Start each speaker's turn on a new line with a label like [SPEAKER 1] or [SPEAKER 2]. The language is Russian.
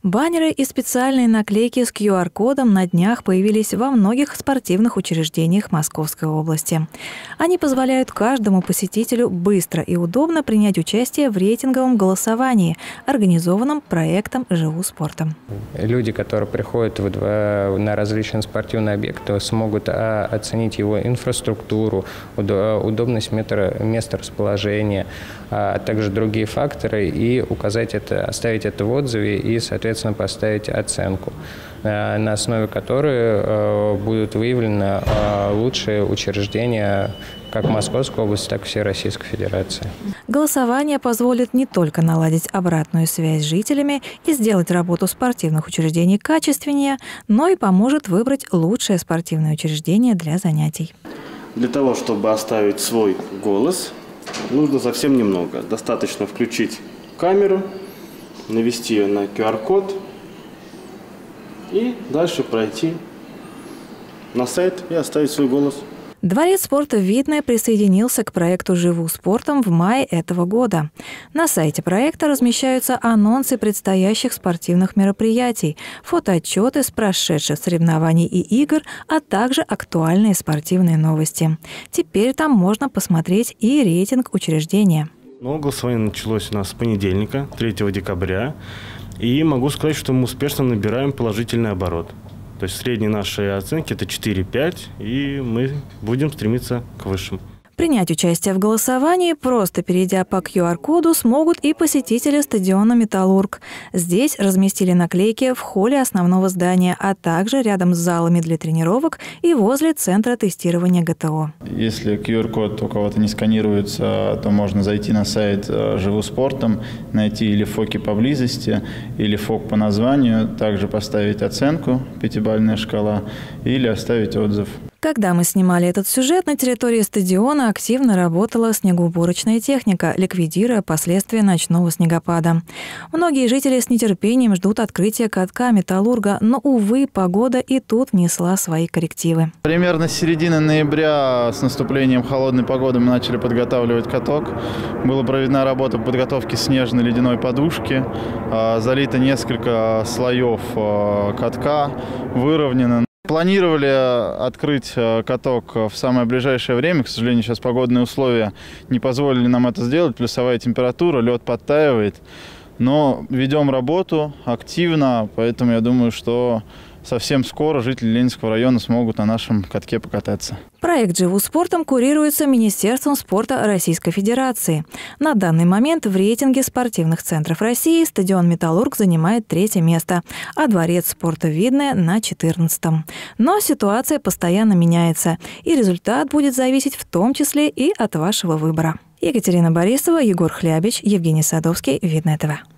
[SPEAKER 1] Баннеры и специальные наклейки с QR-кодом на днях появились во многих спортивных учреждениях Московской области. Они позволяют каждому посетителю быстро и удобно принять участие в рейтинговом голосовании, организованном проектом «Живу спортом».
[SPEAKER 2] Люди, которые приходят на различные спортивные объекты, смогут оценить его инфраструктуру, удобность места расположения, а также другие факторы и оставить это в отзыве и, соответственно, поставить оценку, на основе которой будут выявлены лучшие учреждения как Московской области, так и всей Российской Федерации.
[SPEAKER 1] Голосование позволит не только наладить обратную связь с жителями и сделать работу спортивных учреждений качественнее, но и поможет выбрать лучшее спортивное учреждение для занятий.
[SPEAKER 3] Для того, чтобы оставить свой голос, нужно совсем немного. Достаточно включить камеру, навести ее на QR-код и дальше пройти на сайт и оставить свой голос.
[SPEAKER 1] Дворец спорта «Видное» присоединился к проекту «Живу спортом» в мае этого года. На сайте проекта размещаются анонсы предстоящих спортивных мероприятий, фотоотчеты с прошедших соревнований и игр, а также актуальные спортивные новости. Теперь там можно посмотреть и рейтинг учреждения.
[SPEAKER 4] Голосование началось у нас с понедельника, 3 декабря. И могу сказать, что мы успешно набираем положительный оборот. То есть средние наши оценки – это 4-5, и мы будем стремиться к высшим.
[SPEAKER 1] Принять участие в голосовании, просто перейдя по QR-коду, смогут и посетители стадиона «Металлург». Здесь разместили наклейки в холле основного здания, а также рядом с залами для тренировок и возле центра тестирования ГТО.
[SPEAKER 5] Если QR-код у кого-то не сканируется, то можно зайти на сайт «Живу спортом», найти или ФОКи поблизости, или ФОК по названию, также поставить оценку, 5-бальная шкала, или оставить отзыв.
[SPEAKER 1] Когда мы снимали этот сюжет, на территории стадиона активно работала снегоуборочная техника, ликвидируя последствия ночного снегопада. Многие жители с нетерпением ждут открытия катка «Металлурга», но, увы, погода и тут внесла свои коррективы.
[SPEAKER 5] Примерно с середины ноября с наступлением холодной погоды мы начали подготавливать каток. Была проведена работа по подготовке снежной ледяной подушки, залито несколько слоев катка, выровнено. Планировали открыть каток в самое ближайшее время. К сожалению, сейчас погодные условия не позволили нам это сделать. Плюсовая температура, лед подтаивает. Но ведем работу активно, поэтому я думаю, что совсем скоро жители Ленинского района смогут на нашем катке покататься.
[SPEAKER 1] Проект «Живу спортом» курируется Министерством спорта Российской Федерации. На данный момент в рейтинге спортивных центров России стадион «Металлург» занимает 3-е место, а дворец спорта «Видное» на 14-м. Но ситуация постоянно меняется, и результат будет зависеть в том числе и от вашего выбора. Екатерина Борисова, Егор Хлябич, Евгений Садовский, Видное ТВ.